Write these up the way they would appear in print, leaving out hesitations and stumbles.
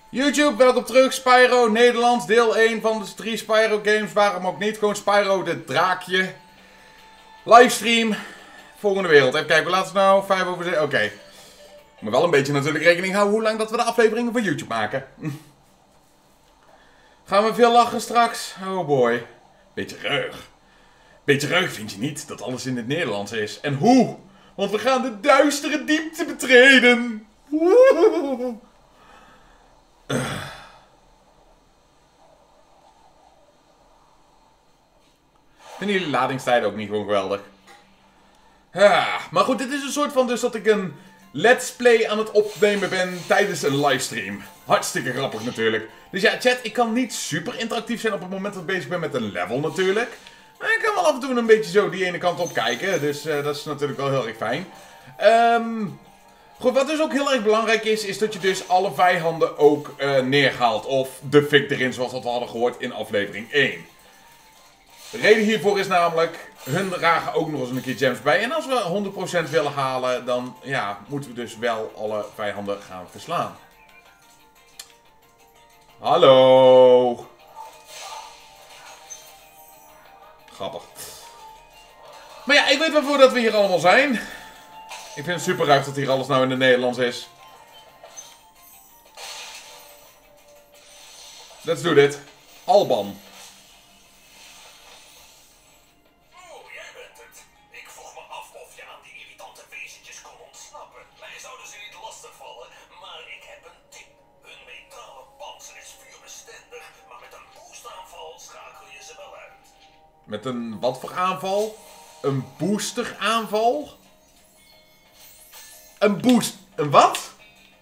YouTube, welkom terug. Spyro Nederlands, deel 1 van de 3 Spyro games. Waarom ook niet? Gewoon Spyro de draakje. Livestream. Volgende wereld. Even kijken, hoe laat is het nou? 5 over 6. Oké. Maar wel een beetje natuurlijk rekening houden hoe lang dat we de afleveringen van YouTube maken. Gaan we veel lachen straks? Oh boy. Beetje ruig. Beetje ruig vind je niet dat alles in het Nederlands is. En hoe? Want we gaan de duistere diepte betreden. Vinden jullie ladingstijden ook niet gewoon geweldig? Maar goed, dit is een soort van dus dat ik een let's play aan het opnemen ben tijdens een livestream. Hartstikke grappig natuurlijk. Dus ja, chat, ik kan niet super interactief zijn op het moment dat ik bezig ben met een level natuurlijk. Maar ik kan wel af en toe een beetje zo die ene kant op kijken. Dus dat is natuurlijk wel heel erg fijn. Goed, wat dus ook heel erg belangrijk is, is dat je dus alle vijanden ook neerhaalt. Of de fik erin, zoals we hadden gehoord in aflevering 1. De reden hiervoor is namelijk, hun dragen ook nog eens een keer gems bij. En als we 100% willen halen, dan ja, moeten we dus wel alle vijanden gaan verslaan. Hallo. Grappig. Maar ja, ik weet waarvoor dat we hier allemaal zijn. Ik vind het super ruig dat hier alles nou in het Nederlands is. Let's do dit. Alban. Oh, jij bent het. Ik vroeg me af of je aan die irritante wezentjes kon ontsnappen. Mij zouden ze niet lastigvallen, maar ik heb een tip. Hun metalen panzer is vuurbestendig, maar met een boostaanval schakel je ze wel uit. Met een wat voor aanval? Een boosteraanval? Een boost... Een wat?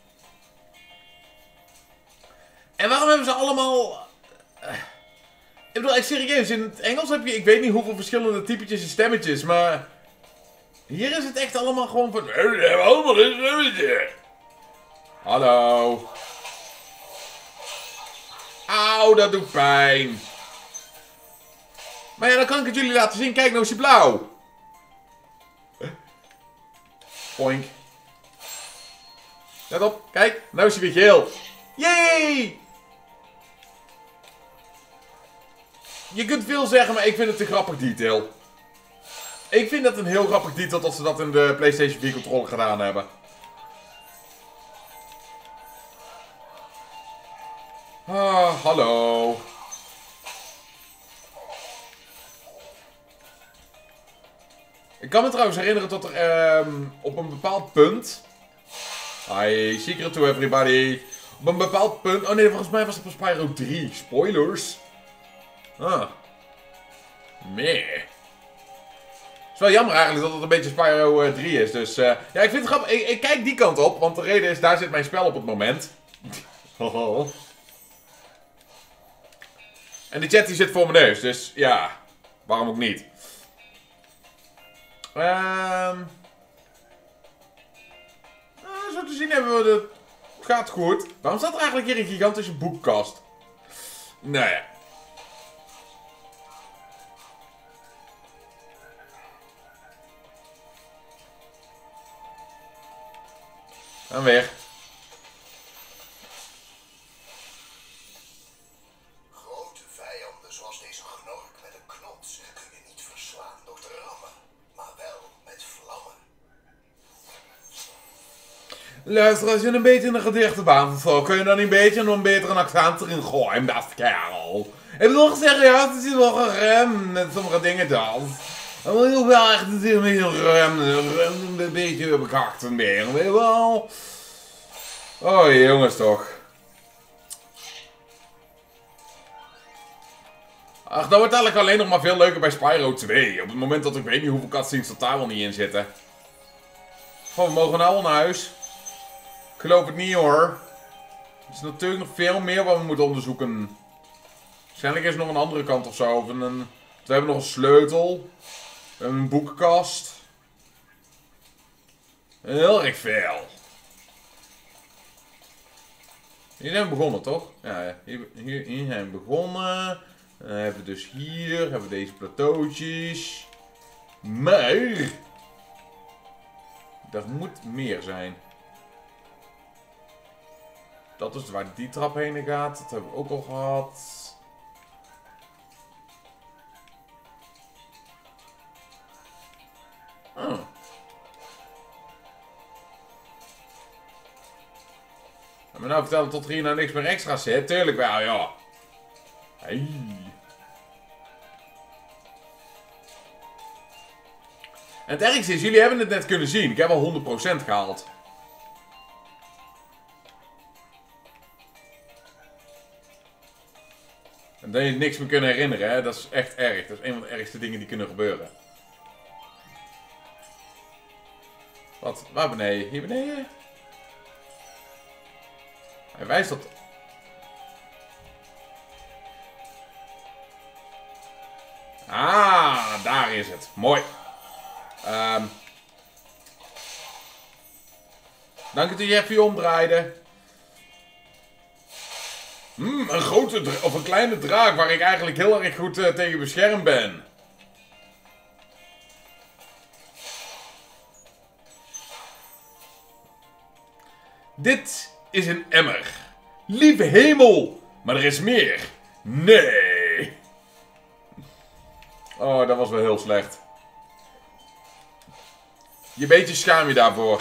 En waarom hebben ze allemaal... Ik bedoel, echt serieus, in het Engels heb je... Ik weet niet hoeveel verschillende typetjes en stemmetjes, maar... Hier is het echt allemaal gewoon van... Allemaal een stemmetje. Hallo. Auw, dat doet pijn. Maar ja, dan kan ik het jullie laten zien. Kijk, nou is hij blauw. Poink. Let op, kijk, nou is hij weer geel. Yay! Je kunt veel zeggen, maar ik vind het een grappig detail. Ik vind dat een heel grappig detail dat ze dat in de PlayStation 4 controller gedaan hebben. Ah, hallo. Ik kan me trouwens herinneren dat er op een bepaald punt... Hi, secret to everybody. Op een bepaald punt... Oh nee, volgens mij was het op Spyro 3. Spoilers. Ah. Meh. Het is wel jammer eigenlijk dat het een beetje Spyro 3 is. Dus ja, ik vind het grappig. Ik kijk die kant op, want de reden is, daar zit mijn spel op het moment. En de chat die zit voor mijn neus, dus ja. Waarom ook niet? Zo te zien hebben we de... Gaat goed. Waarom staat er eigenlijk hier een gigantische boekkast? Nou ja. En weg. Grote vijanden zoals deze gnork met een knots kun je niet verslaan door te rammen, maar wel met vlammen. Luister, als je een beetje in de gedichte baan vervalt, kun je dan een beetje nog een betere accent erin gooien, beste kerel. Ik bedoel gezegd, ja, het is wel geremd met sommige dingen dan. Dan wil je wel echt een beetje remmen, een beetje bekakt en meer, weet je wel. Oh, jongens toch. Ach, dat wordt eigenlijk alleen nog maar veel leuker bij Spyro 2. Op het moment dat ik weet niet hoeveel cutscenes dat daar wel niet in zitten. Gewoon, we mogen nou al naar huis. Ik geloof het niet hoor. Er is natuurlijk nog veel meer wat we moeten onderzoeken. Waarschijnlijk is er nog een andere kant of zo. Of we hebben nog een sleutel. We hebben een boekenkast. Heel erg veel. Hier zijn we begonnen, toch? Ja, hier zijn we begonnen. Dan hebben we dus hier hebben we deze plateautjes. Maar er moet meer zijn. Dat is waar die trap heen gaat. Dat hebben we ook al gehad. Oh. En me nou vertellen tot er hier nou niks meer extra zit? Tuurlijk wel, ja. Hey. En het ergste is, jullie hebben het net kunnen zien. Ik heb al 100% gehaald. En dat je niks meer kunnen herinneren, hè? Dat is echt erg. Dat is een van de ergste dingen die kunnen gebeuren. Wat? Waar beneden? Hier beneden? Hij wijst dat... Ah, daar is het. Mooi. Dank dat u je even omdraaide. Een grote of een kleine draak waar ik eigenlijk heel erg goed tegen beschermd ben. Dit is een emmer. Lieve hemel, maar er is meer. Nee. Oh, dat was wel heel slecht. Je beetje schaam je daarvoor.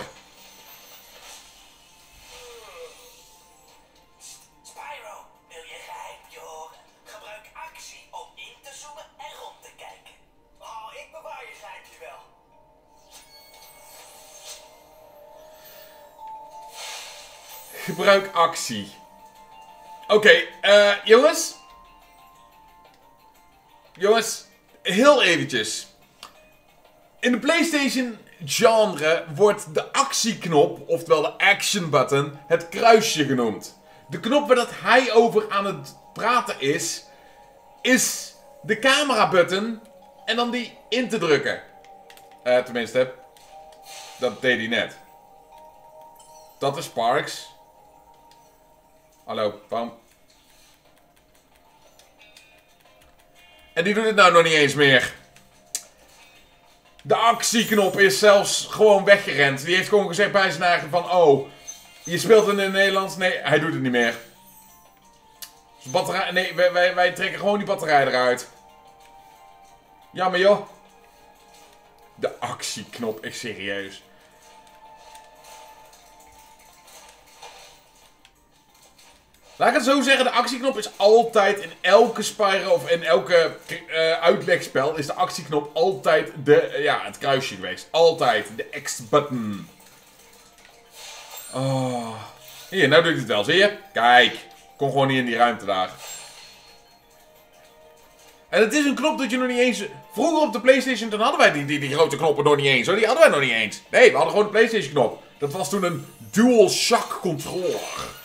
Spyro, wil je geheimje horen? Gebruik actie om in te zoomen en rond te kijken. Oh, ik bewaar je geheimje wel. Gebruik actie. Oké, jongens. Jongens, heel eventjes. In de PlayStation genre wordt de actieknop, oftewel de action button, het kruisje genoemd. De knop waar dat hij over aan het praten is de camera button en dan die in te drukken. Tenminste, dat deed hij net. Dat is Sparks. Hallo, waarom? En die doet het nou nog niet eens meer. De actieknop is zelfs gewoon weggerend. Die heeft gewoon gezegd bij zijn eigen van... Oh, je speelt in het Nederlands. Nee, hij doet het niet meer. Dus batterij... Nee, wij trekken gewoon die batterij eruit. Jammer joh. De actieknop, echt serieus. Laat ik het zo zeggen, de actieknop is altijd in elke Spyro of in elke uitlegspel is de actieknop altijd het kruisje geweest. Altijd, de X-button. Oh. Hier, nou doe ik het wel, zie je? Kijk, kom gewoon niet in die ruimte daar. En het is een knop dat je nog niet eens... Vroeger op de PlayStation, dan hadden wij die grote knoppen nog niet eens. Hoor. Die hadden wij nog niet eens. Nee, we hadden gewoon de PlayStation knop. Dat was toen een DualShock controller.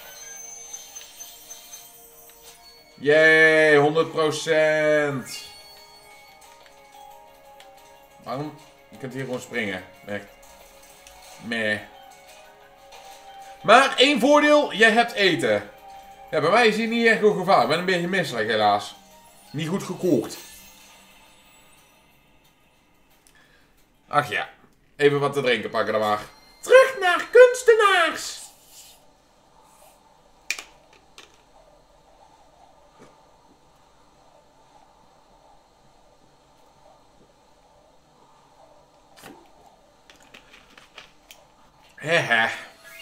Yay, 100%. Waarom? Je kunt hier gewoon springen. Echt. Meh. Maar één voordeel, jij hebt eten. Ja, bij mij is hier niet echt goed gevaar. Ik ben een beetje misselijk helaas. Niet goed gekookt. Ach ja. Even wat te drinken pakken dan maar. Terug naar kunstenaars. Hehe.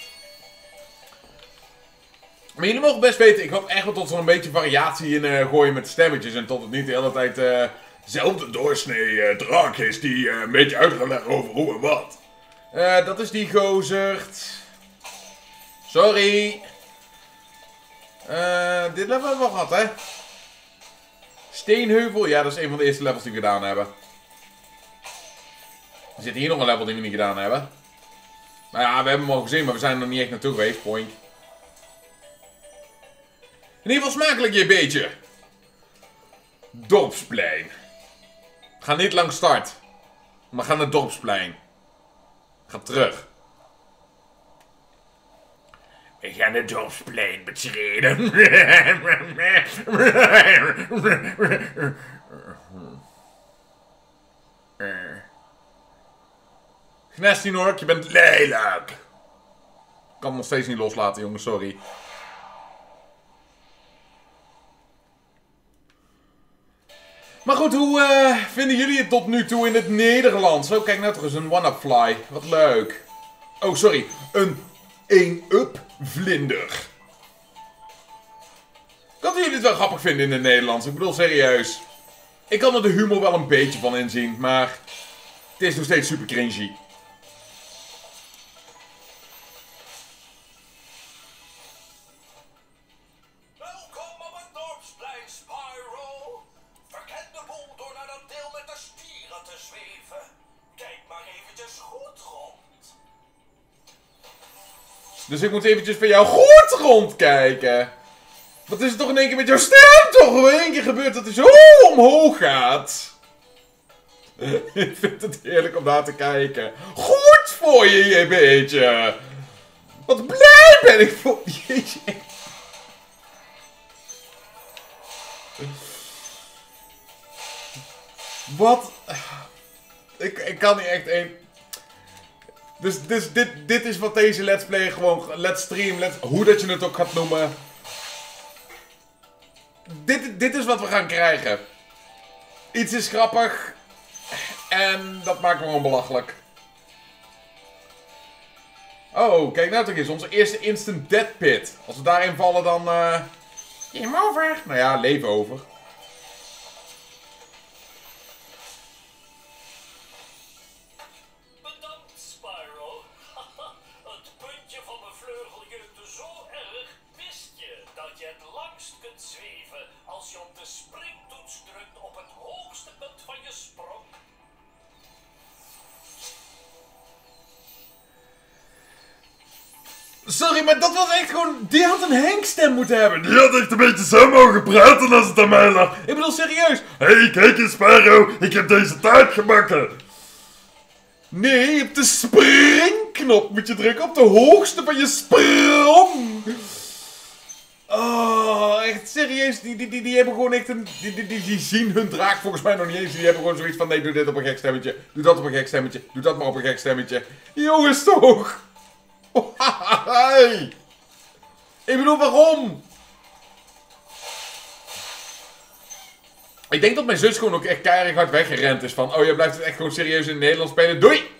Maar jullie mogen best weten, ik hoop echt wel tot er een beetje variatie in gooien met stemmetjes. En tot het niet de hele tijd zelfde doorsnee draak is die een beetje uit gaat leggen over hoe en wat. Dat is die gozerd. Sorry. Dit level hebben we al gehad, hè? Steenheuvel, ja, dat is een van de eerste levels die we gedaan hebben. Er zit hier nog een level die we niet gedaan hebben. Nou ja, we hebben hem al gezien, maar we zijn er nog niet echt naartoe geweest. Point. In ieder geval smakelijk je beetje. Dorpsplein. Ga niet langs start. Maar ga naar het dorpsplein. Ga terug. We gaan het dorpsplein betreden. Gnestinoork, je bent lelijk. Ik kan hem nog steeds niet loslaten, jongens, sorry. Maar goed, hoe vinden jullie het tot nu toe in het Nederlands? Oh, kijk nou toch eens, een one-up fly. Wat leuk. Oh, sorry. Een 1-up vlinder. Kan jullie het wel grappig vinden in het Nederlands? Ik bedoel, serieus. Ik kan er de humor wel een beetje van inzien, maar het is nog steeds super cringy. Welkom op het dorpsplein, Spyro. Verken de boel door naar dat deel met de stieren te zweven. Kijk maar eventjes goed rond. Dus ik moet eventjes bij jou goed rondkijken. Wat is het toch in één keer met jouw stem toch? In één keer gebeurt dat hij zo omhoog gaat. Ik vind het heerlijk om naar te kijken. Goed voor je beetje. Wat blij ben ik voor... Jeetje. Wat? Ik kan niet echt één... Dus dit is wat deze let's play gewoon... Let's stream, hoe dat je het ook gaat noemen. Dit is wat we gaan krijgen. Iets is grappig. En dat maakt me gewoon belachelijk. Oh, kijk nou toch eens. Onze eerste instant death pit. Als we daarin vallen dan... game over. Nou ja, leven over. Bedankt, Spyro. Het puntje van mijn vleugel jeukte zo erg. Wist je dat je het langst kunt zweven als je op de springtoets drukt op het hoogste punt van je sprong? Sorry, maar dat was echt gewoon... Die had een Henk-stem moeten hebben. Die had echt een beetje zo mogen praten als het aan mij lag. Ik bedoel, serieus. Hé, kijk eens, Spyro. Ik heb deze taart gebakken. Nee, op de springknop moet je drukken. Op de hoogste van je sprong. Oh, echt serieus. Die hebben gewoon echt een... Die zien hun draak volgens mij nog niet eens. Die hebben gewoon zoiets van... Nee, doe dit op een gek stemmetje. Doe dat op een gek stemmetje. Doe dat maar op een gek stemmetje. Jongens, toch. Hey. Ik bedoel, waarom? Ik denk dat mijn zus gewoon ook echt keihard hard weggerend is van... Oh, jij blijft het echt gewoon serieus in het Nederlands spelen. Doei!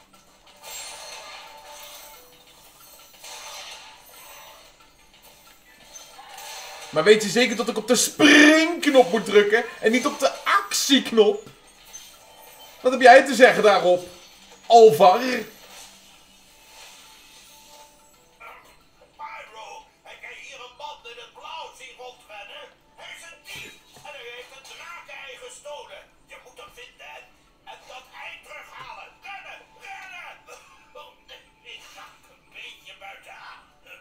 Maar weet je zeker dat ik op de springknop moet drukken en niet op de actieknop? Wat heb jij te zeggen daarop, Alvar? Spyro, heb jij hier een man in het blauw zien rondrennen? Hij is een dief en hij heeft een drakenei gestolen. Je moet hem vinden en dat ei terughalen. Rennen, rennen! Oh, nee, ik ga een beetje buiten adem.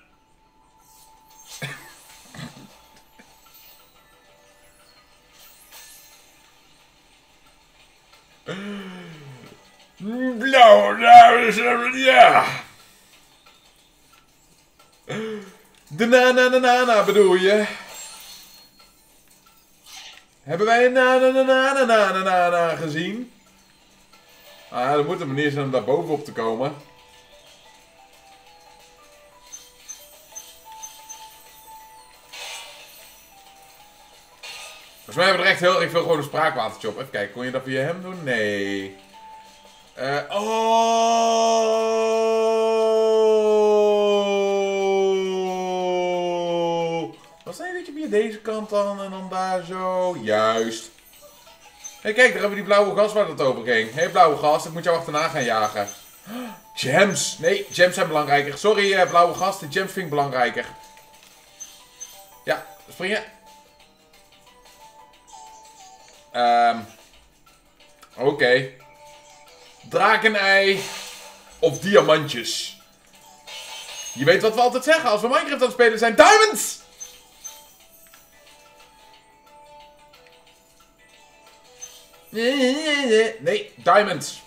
Blauw, dames en heren, ja. De na bedoel je? Hebben wij een na gezien? Ah, er moet een manier zijn om daar bovenop te komen. Volgens mij hebben we er echt heel erg veel gewoon een spraakwatertje op. Even kijken, kon je dat via hem doen? Nee. Was dat een beetje via deze kant dan en dan daar zo? Juist. Hé, kijk, daar hebben we die blauwe gas waar het over ging. Hé, blauwe gas, ik moet jou achterna gaan jagen. Gems. Nee, gems zijn belangrijker. Sorry, blauwe gas, de gems vind ik belangrijker. Ja, springen. Oké. Drakenei of diamantjes. Je weet wat we altijd zeggen als we Minecraft aan het spelen zijn. Diamonds! Nee, diamonds.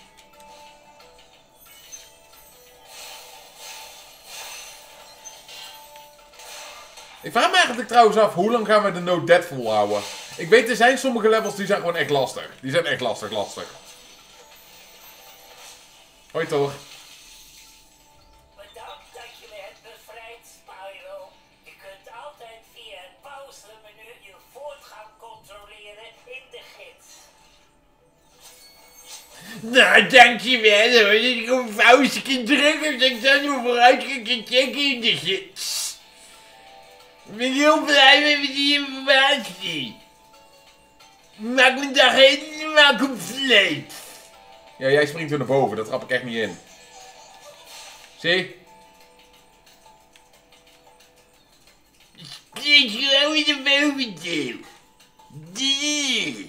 Ik vraag me eigenlijk trouwens af, hoe lang gaan we de no death volhouden? Ik weet, er zijn sommige levels die zijn gewoon echt lastig. Die zijn echt lastig. Hoi toch. Bedankt dat je me hebt bevrijd, Spyro. Je kunt altijd via het pauzemenu je voortgang controleren in de gids. Nou, dankjewel hoor. Ik kom vouwtje terug en ik zal nu vooruit gaan checken in de gids. Ik ben heel blij met die informatie. Maak mijn dag helemaal compleet. Ja, jij springt weer naar boven. Dat trap ik echt niet in. Zie? Ik gewoon in de bovendeel. Die.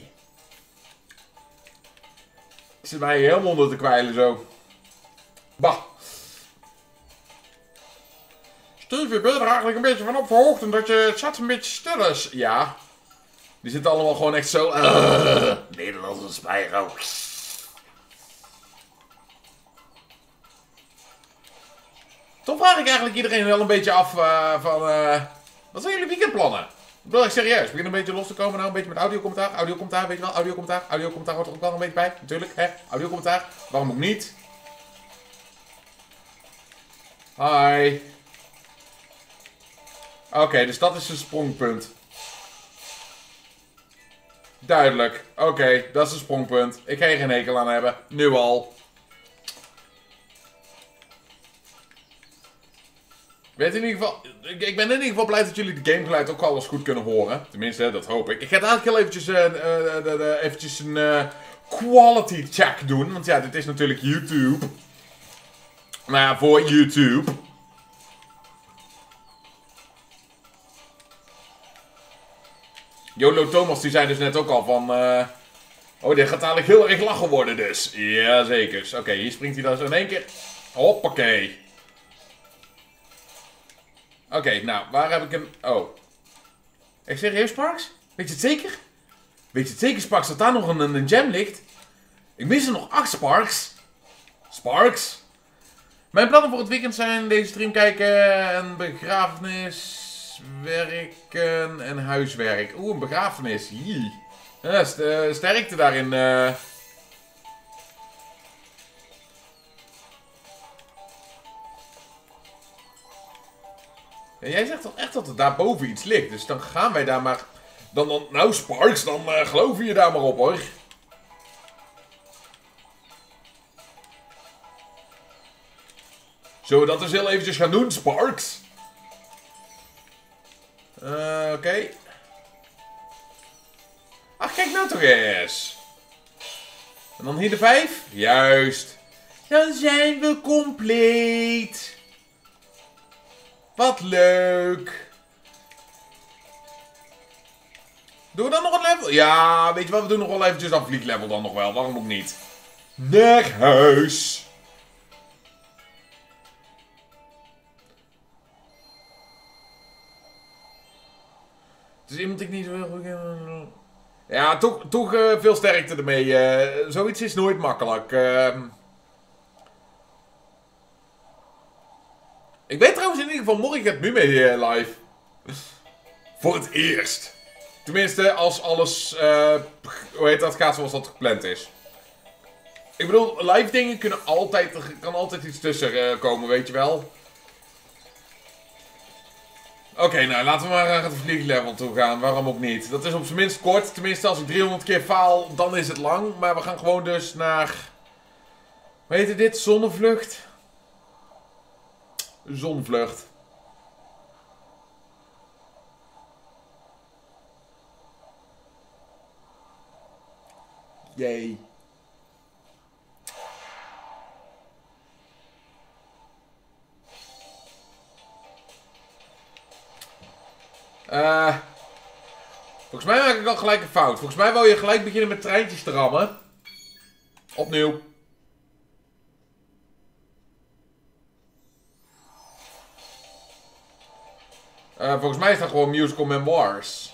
Ik zit mij helemaal onder te kwijlen zo. Bah. Steve, je bent er eigenlijk een beetje van op verhoogd en dat je chat een beetje stil is. Ja. Die zitten allemaal gewoon echt zo... Nederlandse Spyro. Toch vraag ik eigenlijk iedereen wel een beetje af van... wat zijn jullie weekendplannen? Ik bedoel, echt serieus. Ik begin een beetje los te komen nou, een beetje met audiocommentaar. Audiocommentaar, weet je wel, audiocommentaar. Audiocommentaar hoort er ook wel een beetje bij, natuurlijk. Hè? Audiocommentaar. Waarom ook niet? Hi. Oké, dus dat is een sprongpunt. Duidelijk. Oké, dat is een sprongpunt. Ik ga hier geen hekel aan hebben. Nu al. Weet in ieder geval, ik ben in ieder geval blij dat jullie de gamegeluid ook alles goed kunnen horen. Tenminste, dat hoop ik. Ik ga dadelijk heel eventjes een quality check doen. Want ja, dit is natuurlijk YouTube. Nou ja, voor YouTube. Jolo Thomas die zei dus net ook al van... oh, dit gaat dadelijk heel erg lachen worden dus. Jazeker. Oké, hier springt hij dan zo in één keer. Hoppakee. Oké, nou, waar heb ik hem... Oh. Ik serieus, Sparks? Weet je het zeker? Weet je het zeker, Sparks, dat daar nog een gem ligt? Ik mis er nog 8, Sparks. Sparks? Mijn plannen voor het weekend zijn deze stream kijken, een begrafenis, werken en huiswerk. Oeh, een begrafenis. Jee. Ja, sterkte daarin. Ja, jij zegt toch echt dat er daarboven iets ligt. Dus dan gaan wij daar maar... Nou, Sparks, dan geloven je daar maar op, hoor. Zullen we dat dus heel eventjes gaan doen, Sparks? Oké. Ach, kijk nou toch eens. En dan hier de 5. Juist. Dan zijn we compleet. Wat leuk. Doen we dan nog een level? Ja, weet je wat? We doen nog wel eventjes dat vlieglevel dan nog wel. Waarom ook niet? Naar huis. Het is iemand die ik niet zo heel goed... Ja, toch veel sterkte ermee. Zoiets is nooit makkelijk. Ik weet trouwens in ieder geval, morgen gaat Mume live. Voor het eerst. Tenminste, als alles, hoe heet dat, gaat zoals dat gepland is. Ik bedoel, live dingen kunnen altijd, er kan altijd iets tussen komen, weet je wel. Oké, nou, laten we maar naar het vlieglevel toe gaan. Waarom ook niet? Dat is op zijn minst kort. Tenminste, als ik 300 keer faal, dan is het lang. Maar we gaan gewoon dus naar... Hoe heet dit? Zonnevlucht? Zonvlucht. Jee. Volgens mij maak ik al gelijk een fout. Volgens mij wil je gelijk beginnen met treintjes te rammen. Opnieuw. Volgens mij is dat gewoon musical memoirs.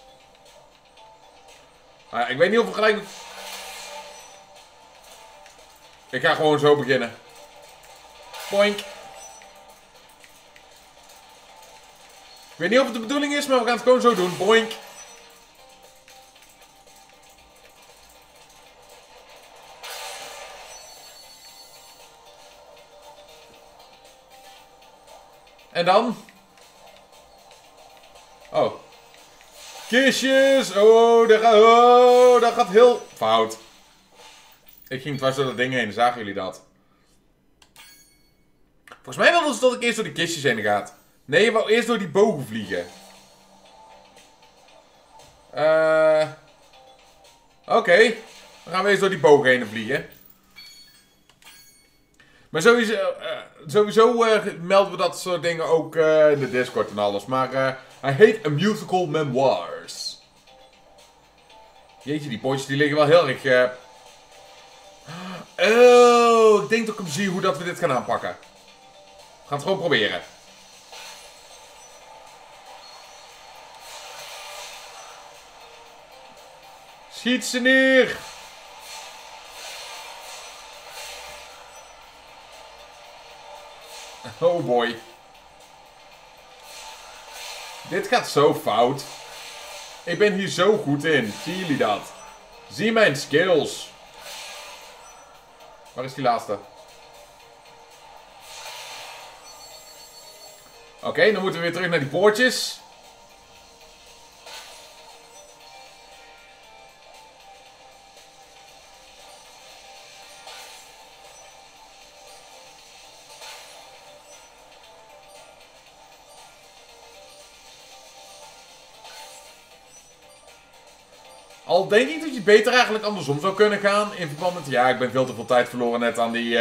Ik weet niet of we gelijk... Ik ga gewoon zo beginnen. Boink. Ik weet niet of het de bedoeling is, maar we gaan het gewoon zo doen. Boink. En dan? Oh. Kistjes. Oh, dat gaat heel fout. Ik ging dwars door dat ding heen, zagen jullie dat? Volgens mij wilden ze dat ik eerst door die kistjes heen gaat. Nee, je wou eerst door die bogen vliegen. Oké. Dan gaan we eerst door die bogen heen vliegen. Maar sowieso melden we dat soort dingen ook in de Discord en alles. Maar hij heet A Musical Memoirs. Jeetje, die potjes die liggen wel heel erg... Oh, ik denk dat ik hem zie hoe dat we dit gaan aanpakken. We gaan het gewoon proberen. Schiet ze neer! Oh boy. Dit gaat zo fout. Ik ben hier zo goed in. Zien jullie dat? Zie mijn skills. Waar is die laatste? Oké, dan moeten we weer terug naar die poortjes. Al denk ik dat je beter eigenlijk andersom zou kunnen gaan. In verband met... Ja, ik ben veel te veel tijd verloren net aan die...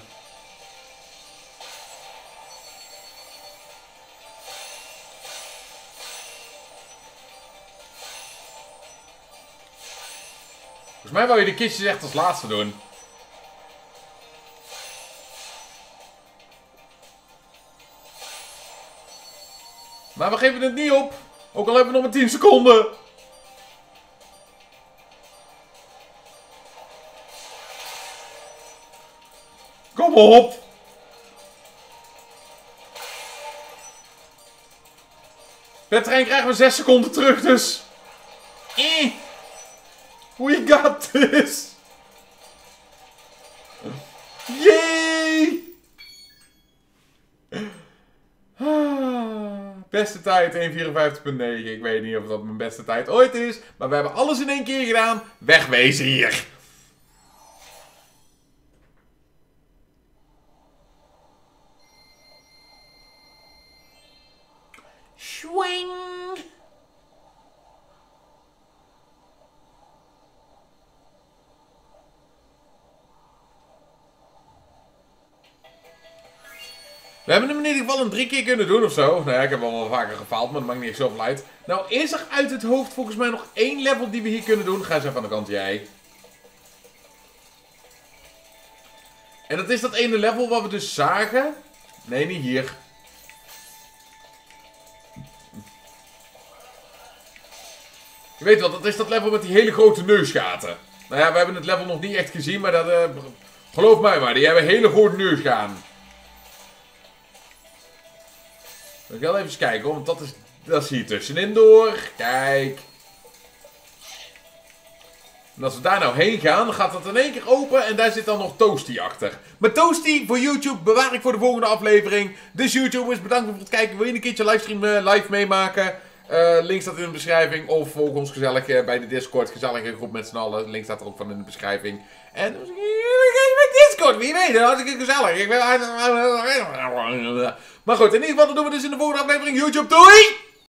Volgens mij wou je de kistjes echt als laatste doen. Maar we geven het niet op. Ook al hebben we nog maar 10 seconden. Kom op! Per trein krijgen we 6 seconden terug, dus... We got this! Yay! Beste tijd 1:54.9. Ik weet niet of dat mijn beste tijd ooit is. Maar we hebben alles in één keer gedaan. Wegwezen hier! Swing! We hebben hem in ieder geval een 3 keer kunnen doen of zo. Nou ja, ik heb wel vaker gefaald, maar dat maakt niet echt zoveel uit. Nou is er uit het hoofd volgens mij nog 1 level die we hier kunnen doen. Ga eens even aan de kant, jij. En dat is dat ene level wat we dus zagen. Nee, niet hier. Je weet wel, dat is dat level met die hele grote neusgaten. Nou ja, we hebben het level nog niet echt gezien, maar dat... geloof mij maar, die hebben hele grote neusgaten. Ik ga even kijken, want dat is hier tussenin door. Kijk. En als we daar nou heen gaan, dan gaat dat in één keer open en daar zit dan nog Toasty achter. Maar Toasty voor YouTube bewaar ik voor de volgende aflevering. Dus YouTubers, bedankt voor het kijken. Wil je een keertje livestream live meemaken? Link staat in de beschrijving. Of volg ons gezellig bij de Discord. Gezellige groep met z'n allen. Link staat er ook van in de beschrijving. En dan met Discord, wie weet. Hartstikke gezellig. Maar goed, in ieder geval dat doen we dus in de volgende aflevering. YouTube, doei!